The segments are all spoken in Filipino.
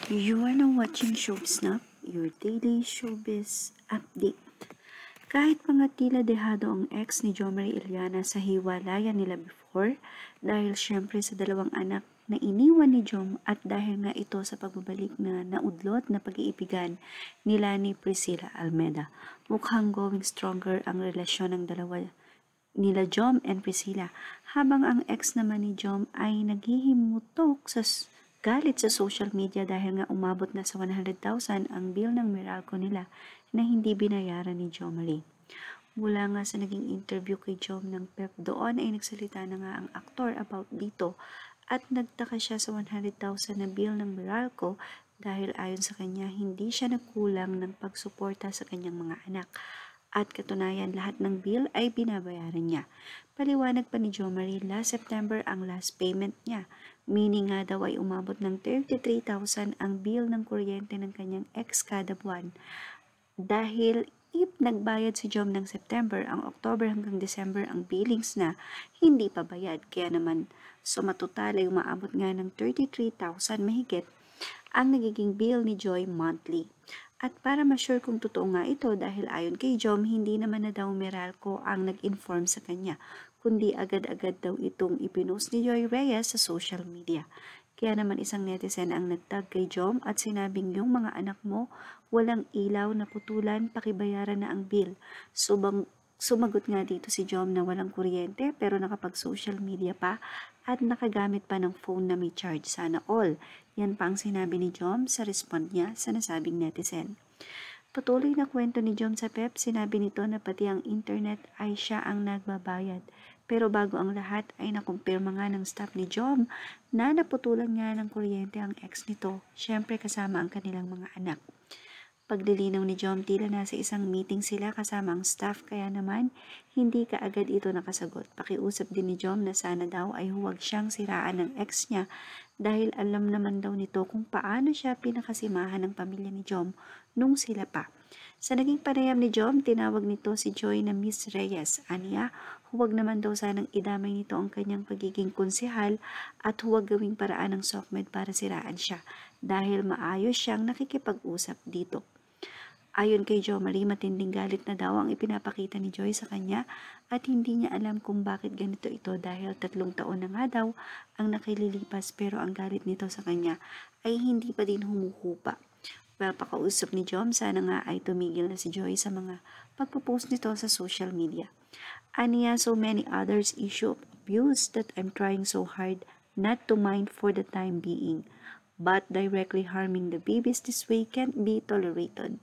You are now watching Showsnap, your daily showbiz update. Kahit mga tila dehado ang ex ni Jo Marie Iliana sa hiwalayan nila before, dahil syempre sa dalawang anak na iniwan ni Jom at dahil nga ito sa pagbabalik na naudlot na pag-iibigan nila ni Priscilla Almeida. Mukhang going stronger ang relasyon ng dalawa nila Jom and Priscilla, habang ang ex naman ni Jom ay naghihimutok sa galit sa social media dahil nga umabot na sa 100,000 ang bill ng Meralco nila na hindi binayaran ni Jo Marie. Mula nga sa naging interview kay Jom ng Pep, doon ay nagsalita na nga ang aktor about dito at nagtaka siya sa 100,000 na bill ng Meralco dahil ayon sa kanya hindi siya nagkulang ng pagsuporta sa kanyang mga anak. At katunayan lahat ng bill ay binabayaran niya. Paliwanag pa ni Jo Marie, last September ang last payment niya. Meaning nga daw ay umabot ng 33,000 ang bill ng kuryente ng kanyang ex kada buwan. Dahil if nagbayad si Jom ng September, ang October hanggang December ang billings na hindi pa bayad. Kaya naman sumatotal ay umaabot nga ng 33,000 mahigit ang nagiging bill ni Joy monthly. At para ma-sure kung totoo nga ito dahil ayon kay Jom, hindi naman na daw Meralco ang nag-inform sa kanya, kundi agad-agad daw itong ipinost ni Joy Reyes sa social media. Kaya naman isang netizen ang nagtag kay Jom at sinabing yung mga anak mo walang ilaw na putulan, pakibayaran na ang bill. Sumagot nga dito si Jom na walang kuryente pero nakapag-social media pa at nakagamit pa ng phone na may charge, sana all. Yan pa ang sinabi ni Jom sa respond niya sa nasabing netizen. Patuloy na kwento ni Jom sa Pep, sinabi nito na pati ang internet ay siya ang nagbabayad. Pero bago ang lahat ay nakumpirma nga ng staff ni Jom na naputulan nga ng kuryente ang ex nito, syempre kasama ang kanilang mga anak. Paglilinaw ni Jom, tila nasa isang meeting sila kasama ang staff kaya naman hindi kaagad ito nakasagot. Pakiusap din ni Jom na sana daw ay huwag siyang siraan ng ex niya dahil alam naman daw nito kung paano siya pinakasimahan ng pamilya ni Jom nung sila pa. Sa naging panayam ni Jom, tinawag nito si Joy na Miss Reyes. Aniya, huwag naman daw sanang idamay nito ang kanyang pagiging konsehal at huwag gawing paraan ng SOCMED para siraan siya dahil maayos siyang nakikipag-usap dito. Ayon kay Jo Marie, matinding galit na daw ang ipinapakita ni Joy sa kanya at hindi niya alam kung bakit ganito ito dahil 3 taon na nga daw ang nakililipas pero ang galit nito sa kanya ay hindi pa din humuhupa. Well, pakausap ni Jom, sana nga ay tumigil na si Joy sa mga pagpo-post nito sa social media. Aniya, so many others issue of abuse that I'm trying so hard not to mind for the time being. But directly harming the babies this way can't be tolerated.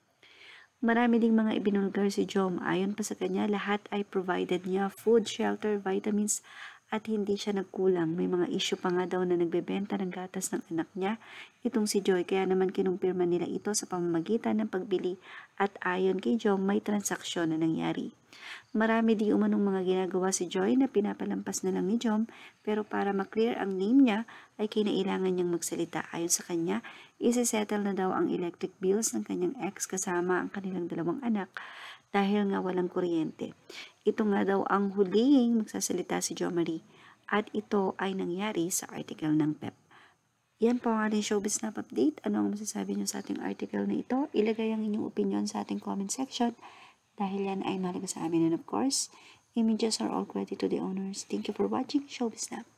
Marami ding mga ibinulgar si Jom. Ayon pa sa kanya, lahat ay provided niya, food, shelter, vitamins, at hindi siya nagkulang. May mga issue pa nga daw na nagbebenta ng gatas ng anak niya, itong si Joy, kaya naman kinumpirma nila ito sa pamamagitan ng pagbili at ayon kay Jom, may transaksyon na nangyari. Marami di umanong mga ginagawa si Joy na pinapalampas na lang ni Jom, pero para maklear ang name niya ay kinailangan niyang magsalita. Ayon sa kanya, isisettle na daw ang electric bills ng kanyang ex kasama ang kanilang 2 anak dahil nga walang kuryente. Ito nga daw ang huling magsasalita si Jo Marie at ito ay nangyari sa article ng Pep. Yan po ang ating showbiz snap update. Ano ang masasabi niyo sa ating article na ito? Ilagay ang inyong opinion sa ating comment section dahil yan ay mahalaga sa amin, and of course, images are all credit to the owners. Thank you for watching Showbiz Snap.